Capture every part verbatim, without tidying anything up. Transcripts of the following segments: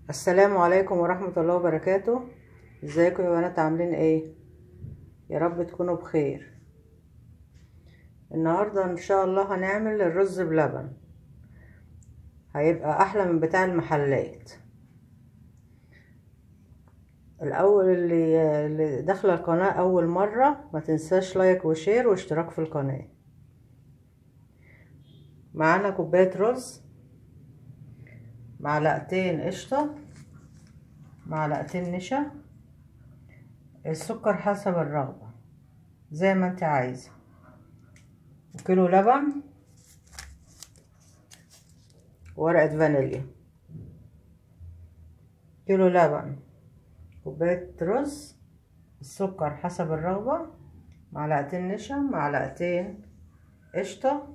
السلام عليكم ورحمة الله وبركاته. ازيكم يا بنات، عاملين ايه؟ يا رب تكونوا بخير. النهاردة ان شاء الله هنعمل الرز بلبن، هيبقى احلى من بتاع المحلات. الاول اللي, اللي داخله القناة اول مرة ما تنساش لايك وشير واشتراك في القناة. معانا كوباية رز، معلقتين قشطة، معلقتين نشا، السكر حسب الرغبة زي ما انت عايزة، وكيلو لبن، ورقة فانيليا. كيلو لبن، كوباية رز، السكر حسب الرغبة، معلقتين نشا، معلقتين قشطة،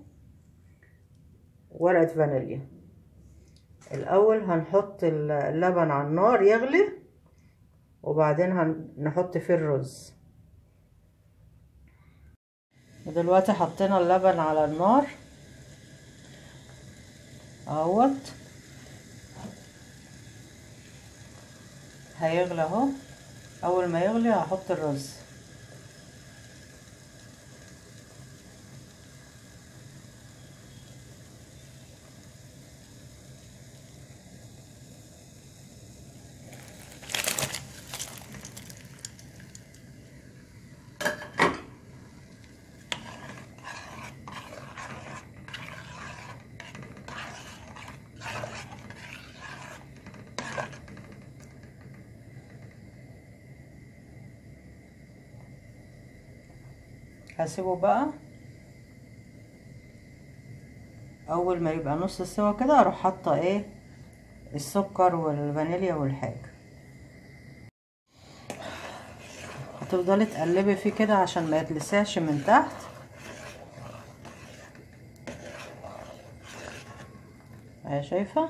ورقة فانيليا. الأول هنحط اللبن على النار يغلي، وبعدين هنحط فيه الرز. ودلوقتي حطينا اللبن على النار اهوت، هيغلي اهو. اول ما يغلي هحط الرز. هسيبه بقى، اول ما يبقى نص سوا كده اروح حاطه ايه السكر والفانيليا والحاجه. هتفضلي تقلبي فيه كده عشان ما يتلسعش من تحت. اهي شايفه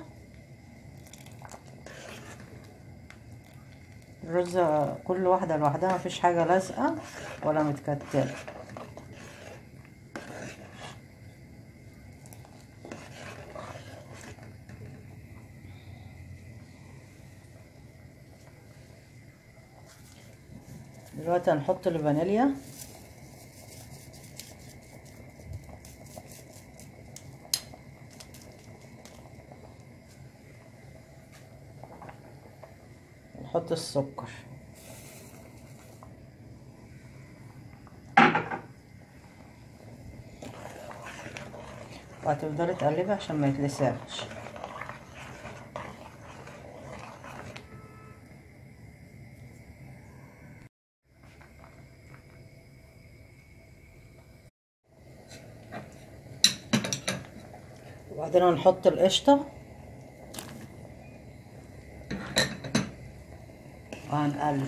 الرز كل واحده لوحدها، مفيش حاجه لازقه ولا متكتله. دلوقتي هنحط الفانيليا، نحط السكر، وهتفضلي تقلبي عشان ما يتلسعش. وبعدين هنحط القشطه وهنقلب.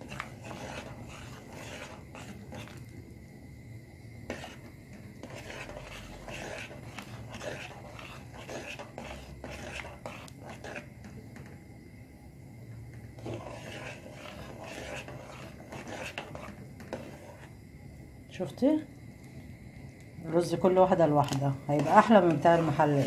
شفتي الرز كل واحده لوحدها هيبقى احلى من بتاع المحلات.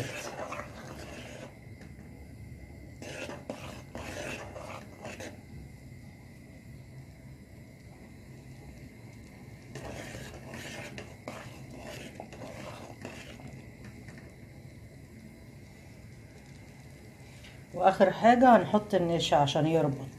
واخر حاجه هنحط النشا عشان يربط.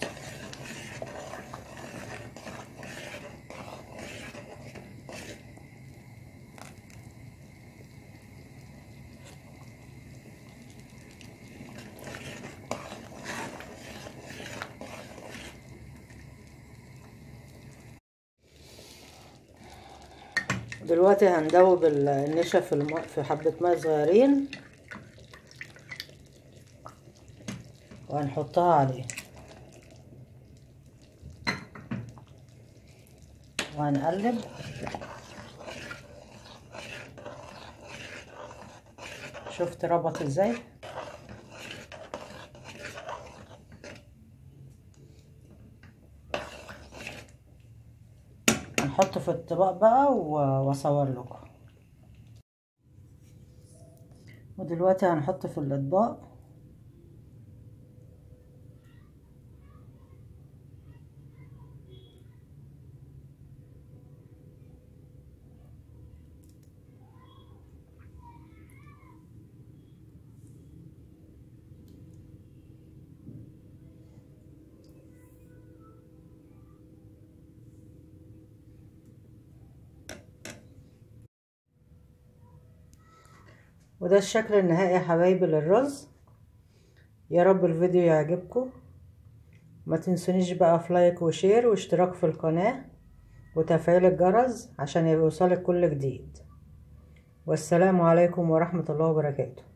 دلوقتي هندوب النشا في الم... في حبه ماء صغيرين وهنحطها عليه وهنقلب. شفت ربط ازاي؟ هنحطه في الطبق بقى واصور لكم. ودلوقتي هنحط في الاطباق وده الشكل النهائي يا حبايبي للرز. يا رب الفيديو يعجبكم، ما تنسونيش بقى في لايك وشير واشتراك في القناة وتفعيل الجرس عشان يوصلك كل جديد. والسلام عليكم ورحمة الله وبركاته.